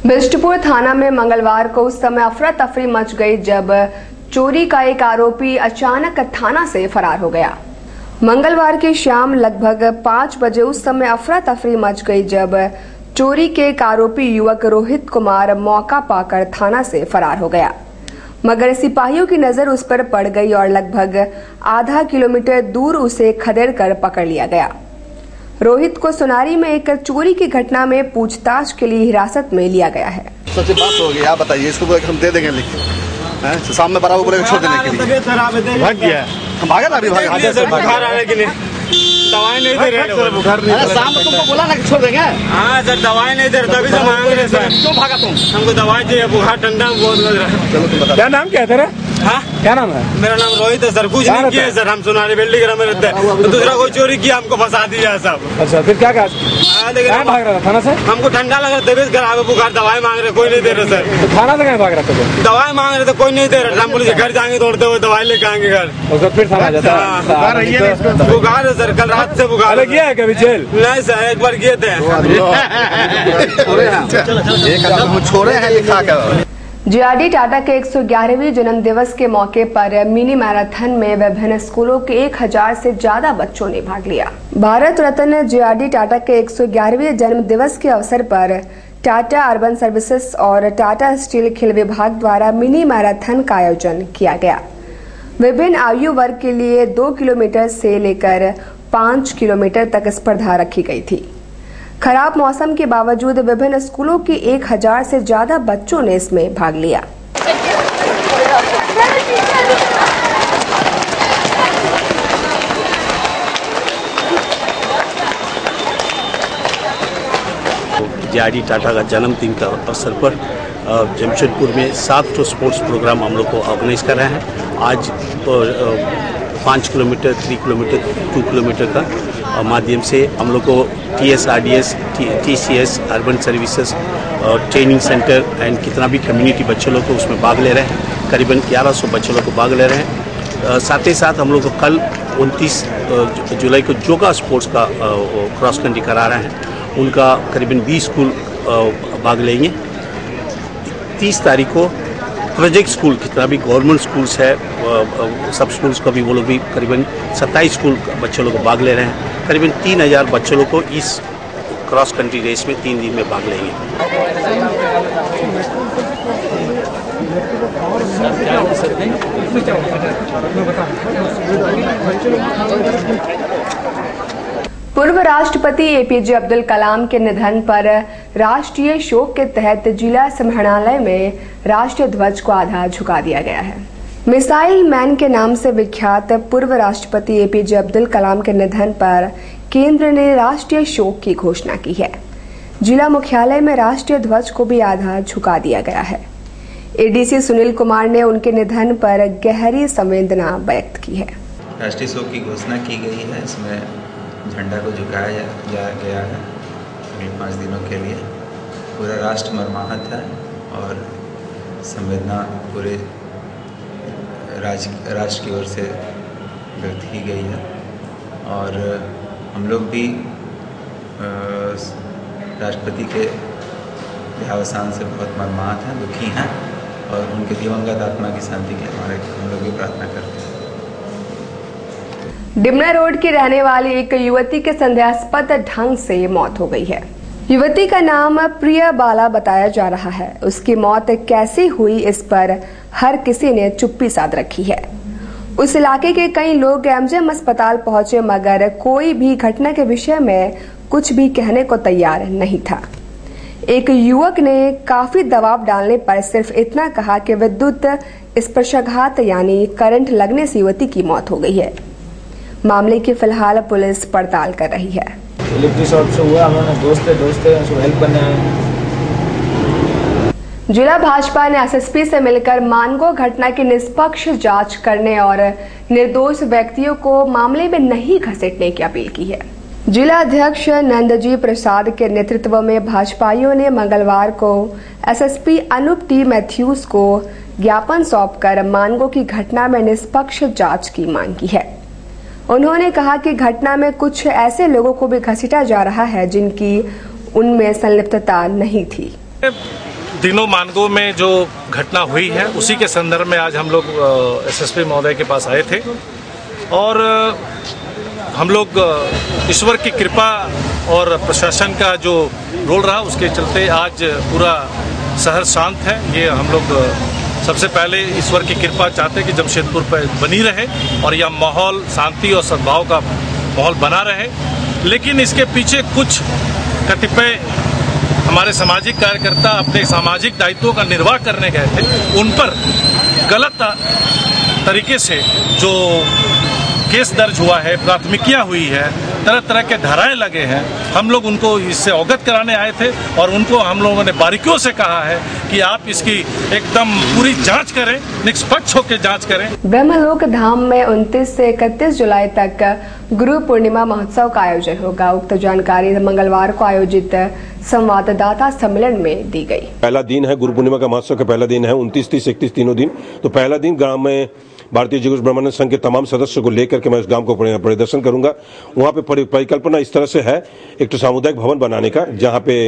बिष्टपुर थाना में मंगलवार को उस समय अफरा तफरी मच गई जब चोरी का एक आरोपी अचानक थाना से फरार हो गया। मंगलवार की शाम लगभग 5 बजे उस समय अफरा तफरी मच गई जब चोरी के एक आरोपी युवक रोहित कुमार मौका पाकर थाना से फरार हो गया, मगर सिपाहियों की नजर उस पर पड़ गई और लगभग आधा किलोमीटर दूर उसे खदेड़ कर पकड़ लिया गया। रोहित को सोनारी में एक चोरी की घटना में पूछताछ के लिए हिरासत में लिया गया है। सच्ची बात होगी, आप बताइए, इसको हम दे देंगे लिख के, सामने बराबर बोले छोड़ देने के लिए। भाग गया, हम भागे ना, अभी भागे सर, बुखार आ रहा है कि नहीं, दवाई नहीं दे रहे, बुखार नहीं, शाम को तुमको बोला ना कि छोड़ देंगे। हाँ सर, दवाई नहीं दे रहे, तभी से मांग रहे सर। क्यों भागा तुम? हमको दवाई चाहिए, बुखार ठंडा बहुत लग रहा है। चलो तुम बता, क्या नाम क्या है तेरा? हाँ क्या नाम है? मेरा नाम रोहित है सर। कुछ नहीं किया सर, हम सोनारी बिल्डिंग में रहते हैं, तो दूसरा कोई चोरी किया, हमको फंसा दिया सब। अच्छा, फिर क्या कहा? भाग रहा था थाना से? हमको ठंडा लग रहा, तबीयत खराब है, बुखार, दवाई मांग रहे, कोई नहीं दे रहे सर। तो थाना से क्या भाग रहा था? दवाई मांग रहे थे, कोई नहीं दे रहा। हम बोले घर जाएंगे, दौड़ते हुए दवाई लेके आएंगे घर, और फिर थाना जाता है। बुखार है सर, कल रात से बुखार है। गया है कभी जेल? नहीं सर, एक बार गए थे। छोड़े हैं लिखा कर। जेआरडी टाटा के 111वें जन्म दिवस के मौके पर मिनी मैराथन में विभिन्न स्कूलों के 1000 से ज्यादा बच्चों ने भाग लिया। भारत रत्न जेआरडी टाटा के 111वें जन्म दिवस के अवसर पर टाटा अर्बन सर्विसेज और टाटा स्टील खेल विभाग द्वारा मिनी मैराथन का आयोजन किया गया। विभिन्न आयु वर्ग के लिए 2 किलोमीटर से लेकर 5 किलोमीटर तक स्पर्धा रखी गई थी। खराब मौसम के बावजूद विभिन्न स्कूलों के 1000 से ज्यादा बच्चों ने इसमें भाग लिया। जेआरडी टाटा का जन्मदिन का अवसर पर जमशेदपुर में 7 स्पोर्ट्स प्रोग्राम हम लोग को ऑर्गेनाइज कर रहे हैं। आज 5 किलोमीटर, 3 किलोमीटर, 2 किलोमीटर का माध्यम से हम लोग को TSRDS, TCS, urban services, training centre and कितना भी कम्युनिटी बच्चे लोग को उसमें भाग ले रहे हैं। करीबन 1100 बच्चे लोग को भाग ले रहे हैं। साथ ही साथ हम लोग को कल 29 जुलाई को जोगा स्पोर्ट्स का क्रॉस कंट्री करा रहे हैं, उनका करीबन 20 स्कूल भाग लेंगे। 30 तारीख को प्रोजेक्ट स्कूल, कितना भी गवर्नमेंट स्कूल्स है, सब स्कूल्स का भी वो लोग भी करीबन 27 स्कूल बच्चों लोग को भाग ले रहे हैं। करीबन 3000 बच्चों लोग को इस क्रॉस कंट्री रेस में 3 दिन में भाग लेंगे। पूर्व राष्ट्रपति APJ अब्दुल कलाम के निधन पर राष्ट्रीय शोक के तहत जिला समाहरणालय में राष्ट्रीय ध्वज को आधा झुका दिया गया है। मिसाइल मैन के नाम से विख्यात पूर्व राष्ट्रपति APJ अब्दुल कलाम के निधन पर केंद्र ने राष्ट्रीय शोक की घोषणा की है। जिला मुख्यालय में राष्ट्रीय ध्वज को भी आधा झुका दिया गया है। ADC सुनील कुमार ने उनके निधन पर गहरी संवेदना व्यक्त की है। राष्ट्रीय शोक की घोषणा की गई है, इसमें झंडा को झुकाया गया है 5 दिनों के लिए। पूरा राष्ट्र मर्माहत है और संवेदना पूरे राष्ट्र की ओर से व्यक्त की गई है। और हम लोग भी राष्ट्रपति के देहावसान से बहुत मर्माहत हैं, दुखी हैं और उनके दिवंगत आत्मा की शांति के लिए हम लोग भी प्रार्थना करते हैं। डिमना रोड की रहने वाली एक युवती के संदेहास्पद ढंग से मौत हो गई है। युवती का नाम प्रिया बाला बताया जा रहा है। उसकी मौत कैसे हुई, इस पर हर किसी ने चुप्पी साध रखी है। उस इलाके के कई लोग MGM अस्पताल पहुंचे, मगर कोई भी घटना के विषय में कुछ भी कहने को तैयार नहीं था। एक युवक ने काफी दबाव डालने पर सिर्फ इतना कहा कि विद्युत स्पर्शाघात यानी करंट लगने से युवती की मौत हो गई है। मामले की फिलहाल पुलिस पड़ताल कर रही है। इलेक्ट्रिक शॉर्ट से हुआ, हमारे दोस्त है उसको हेल्प करने आए। जिला भाजपा ने SSP से मिलकर मानगो घटना की निष्पक्ष जांच करने और निर्दोष व्यक्तियों को मामले में नहीं घसीटने की अपील की है। जिला अध्यक्ष नंदजी प्रसाद के नेतृत्व में भाजपाइयों ने मंगलवार को SSP अनूप T मैथ्यूज को ज्ञापन सौंपकर मानगो की घटना में निष्पक्ष जांच की मांग की है। उन्होंने कहा कि घटना में कुछ ऐसे लोगों को भी घसीटा जा रहा है जिनकी उनमें संलिप्तता नहीं थी। तीनों मानगो में जो घटना हुई है उसी के संदर्भ में आज हम लोग एसएसपी महोदय के पास आए थे और हम लोग ईश्वर की कृपा और प्रशासन का जो रोल रहा उसके चलते आज पूरा शहर शांत है। ये हम लोग सबसे पहले ईश्वर की कृपा चाहते हैं कि जमशेदपुर पर बनी रहे और यह माहौल शांति और सद्भाव का माहौल बना रहे। लेकिन इसके पीछे कुछ कतिपय हमारे सामाजिक कार्यकर्ता अपने सामाजिक दायित्वों का निर्वाह करने गए थे, उन पर गलत तरीके से जो केस दर्ज हुआ है, प्राथमिकियां हुई है, तरह तरह के धाराएं लगे हैं, हम लोग उनको इससे अवगत कराने आए थे और उनको हम लोगों ने बारीकियों से कहा है कि आप इसकी एकदम पूरी जांच करें, निष्पक्ष होकर जांच करें। ब्रह्मलोक धाम में 29 से 31 जुलाई तक गुरु पूर्णिमा महोत्सव का आयोजन होगा। उक्त जानकारी मंगलवार को आयोजित संवाददाता सम्मेलन में दी गई। पहला दिन है गुरु पूर्णिमा का महोत्सव का पहला दिन है 29, 30, 31 तीनों दिन। तो पहला दिन गांव में भारतीय जगत ब्राह्मण संघ के तमाम सदस्यों को लेकर के मैं उस गांव को परिदर्शन करूंगा। वहां पे परिकल्पना इस तरह से है, एक तो सामुदायिक भवन बनाने का, जहां पे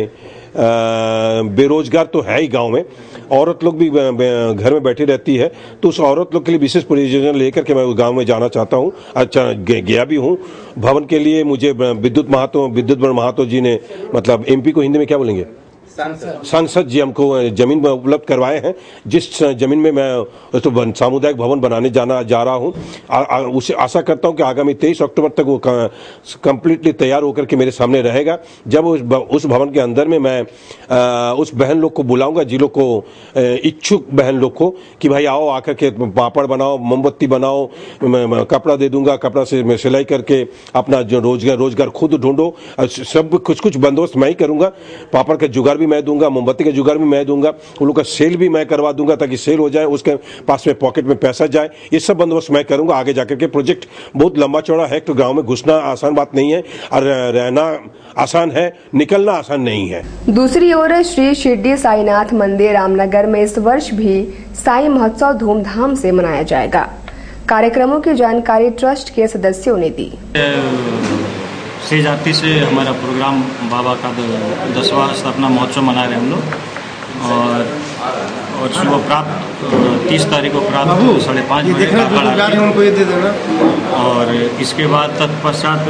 बेरोजगार तो है ही गांव में, औरत लोग भी घर में बैठी रहती है, तो उस औरत लोग के लिए विशेष परियोजना लेकर के मैं उस गांव में जाना चाहता हूं। अच्छा गया भी हूं। भवन के लिए मुझे विद्युत महातो जी ने, मतलब एमपी को हिंदी में क्या बोलेंगे, सांसद जी हमको जमीन उपलब्ध करवाए हैं, जिस जमीन में मैं तो सामुदायिक भवन बनाने जा रहा हूं। उसे आशा करता हूं कि आगामी 23 अक्टूबर तक वो कंप्लीटली तैयार होकर के मेरे सामने रहेगा। जब उस भवन के अंदर में मैं उस बहन लोग को बुलाऊंगा, जिलों को इच्छुक बहन लोग को, कि भाई आओ आकर के पापड़ बनाओ, मोमबत्ती बनाओ, कपड़ा दे दूंगा, कपड़ा से मैं सिलाई करके अपना जो रोजगार खुद ढूंढो। सब कुछ बंदोबस्त मैं ही करूंगा। पापड़ का जुगाड़ भी मैं दूंगा, मोमबत्ती का जुगाड़ भी मैं दूंगा, उन लोगों का सेल भी मैं करवा दूंगा ताकि सेल हो जाए, उसके पास में पॉकेट में पैसा जाए। ये सब बंदोबस्त मैं करूंगा आगे जाकर के। प्रोजेक्ट बहुत लंबा चौड़ा है, तो गांव में घुसना आसान बात नहीं है और रहना आसान है, निकलना आसान नहीं है। दूसरी ओर श्री शिरडी साईनाथ मंदिर रामनगर में इस वर्ष भी साई महोत्सव धूमधाम से मनाया जाएगा। कार्यक्रमों की जानकारी ट्रस्ट के सदस्यों ने दी। शेष जाति से हमारा प्रोग्राम बाबा का 10वां स्थापना महोत्सव मना रहे हम लोग और सुबह प्राप्त 30 तारीख को प्राप्त 5:30 बजे का और इसके बाद तत्पश्चात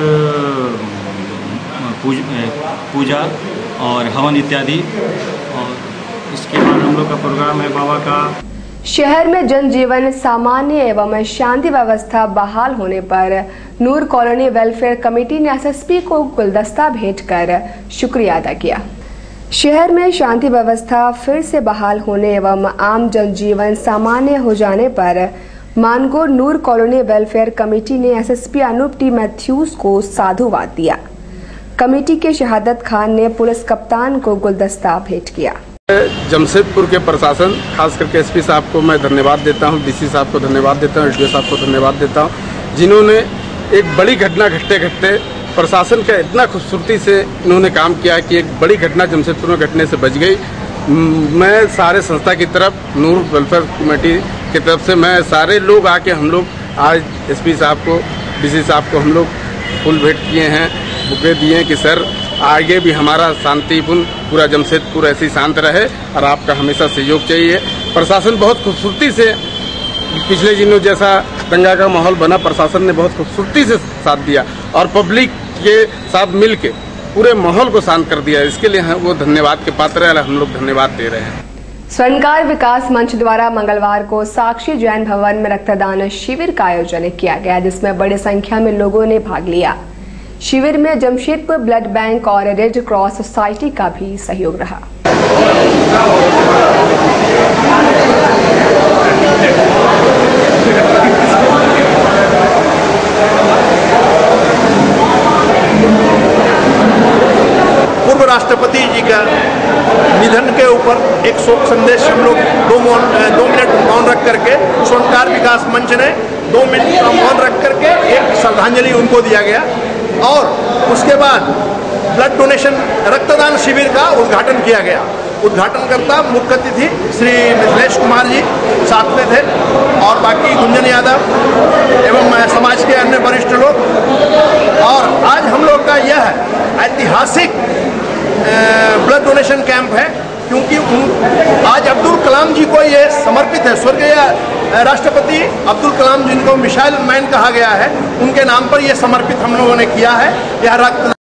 पूजा और हवन इत्यादि, और इसके बाद हम लोग का प्रोग्राम है बाबा का। शहर में जनजीवन सामान्य एवं शांति व्यवस्था बहाल होने पर नूर कॉलोनी वेलफेयर कमेटी ने एसएसपी को गुलदस्ता भेंटकर शुक्रिया अदा किया। शहर में शांति व्यवस्था फिर से बहाल होने एवं आम जनजीवन सामान्य हो जाने पर Mango Noor colony welfare committee ने एसएसपी अनूप टी मैथ्यूज को साधुवाद दिया। कमेटी के शहादत खान ने पुलिस कप्तान को गुलदस्ता भेंट किया। जमशेदपुर के प्रशासन, खास करके एसपी साहब को मैं धन्यवाद देता हूं, डीसी साहब को धन्यवाद देता हूं, एसडीओ साहब को धन्यवाद देता हूं, जिन्होंने एक बड़ी घटना घटते प्रशासन का इतना खूबसूरती से इन्होंने काम किया कि एक बड़ी घटना जमशेदपुर में घटने से बच गई। मैं सारे संस्था की तरफ, नूर वेलफेयर कमेटी की तरफ से मैं सारे लोग आके हम लोग आज एसपी साहब को, डीसी साहब को हम लोग फूल भेंट किए हैं, बुके दिए हैं कि सर आगे भी हमारा शांतिपूर्ण पूरा जमशेदपुर ऐसे ही शांत रहे और आपका हमेशा सहयोग चाहिए। प्रशासन बहुत खूबसूरती से, पिछले दिनों जैसा दंगा का माहौल बना, प्रशासन ने बहुत खूबसूरती से साथ दिया और पब्लिक के साथ मिलके पूरे माहौल को शांत कर दिया। इसके लिए वो धन्यवाद के पात्र है, हम लोग धन्यवाद दे रहे हैं। स्वर्णकार विकास मंच द्वारा मंगलवार को साक्षी जैन भवन में रक्तदान शिविर का आयोजन किया गया, जिसमें बड़ी संख्या में लोगों ने भाग लिया। शिविर में जमशेदपुर ब्लड बैंक और रेड क्रॉस सोसाइटी का भी सहयोग रहा। पूर्व राष्ट्रपति जी का निधन के ऊपर एक शोक संदेश हम लोग 2 मिनट मौन रख करके, स्वर्णकार विकास मंच ने 2 मिनट का मौन रख करके एक श्रद्धांजलि उनको दिया गया और उसके बाद ब्लड डोनेशन रक्तदान शिविर का उद्घाटन किया गया। उद्घाटनकर्ता मुख्य अतिथि श्री मिथिलेश कुमार जी साथ में थे और बाकी गुंजन यादव एवं समाज के अन्य वरिष्ठ लोग। और आज हम लोग का यह ऐतिहासिक ब्लड डोनेशन कैंप है क्योंकि आज अब्दुल कलाम जी को ये समर्पित है। स्वर्गीय राष्ट्रपति अब्दुल कलाम जिनको मिसाइल मैन कहा गया है, उनके नाम पर यह समर्पित हम लोगों ने किया है। यह रक्त